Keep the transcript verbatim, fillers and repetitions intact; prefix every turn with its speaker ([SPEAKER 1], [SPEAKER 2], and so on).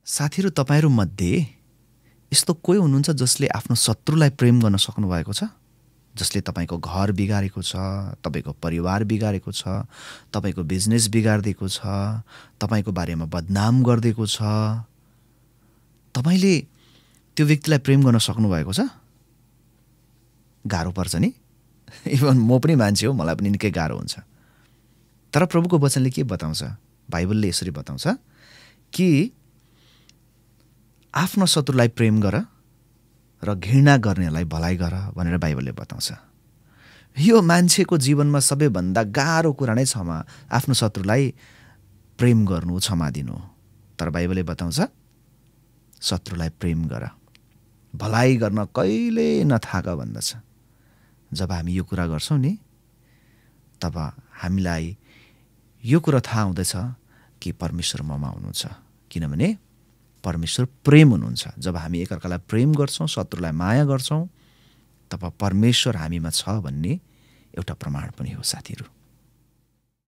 [SPEAKER 1] साथीहरू, तपाईहरू मध्ये यस्तो कोही हुनुहुन्छ जसले आफ्नो शत्रुलाई प्रेम गर्न सक्नु भएको छ? जसले तपाईँको घर बिगारेको छ, तपाईँको परिवार बिगारेको छ, तपाईँको बिजनेस बिगारिदिएको छ, तपाईँको बारेमा बदनाम गरिदिएको छ, तपाईँले त्यो व्यक्तिलाई प्रेम गर्न सक्नु भएको छ? गाह्रो पर्छ नि। इभन म पनि मान्छे हो, मलाई पनि निकै गाह्रो हुन्छ। तर प्रभुको वचनले के बताउँछ? बाइबलले यसरी बताउँछ कि आफ्नो शत्रुलाई प्रेम गर र घृणा गर्नेलाई भलाइ गर भनेर बाइबलले बताउँछ। यो मान्छेको जीवनमा सबैभन्दा गाह्रो कुरा नै क्षमा, आफ्नो शत्रुलाई प्रेम गर्नु, क्षमा दिनु। तर बाइबलले बताउँछ शत्रुलाई प्रेम गर, भलाइ गर्न कहिले नथाक भन्दछ। जब हामी यो कुरा गर्छौँ नि, तब हामीलाई यो कुरा थाहा हुँदछ कि परमेश्वर ममा हुनुहुन्छ, किनभने परमेश्वर प्रेम हुनुहुन्छ। जब हामी एकअर्कालाई प्रेम गर्छौँ, शत्रुलाई माया गर्छौँ, तब परमेश्वर हामीमा छ भन्ने एउटा प्रमाण पनि हो साथीहरू।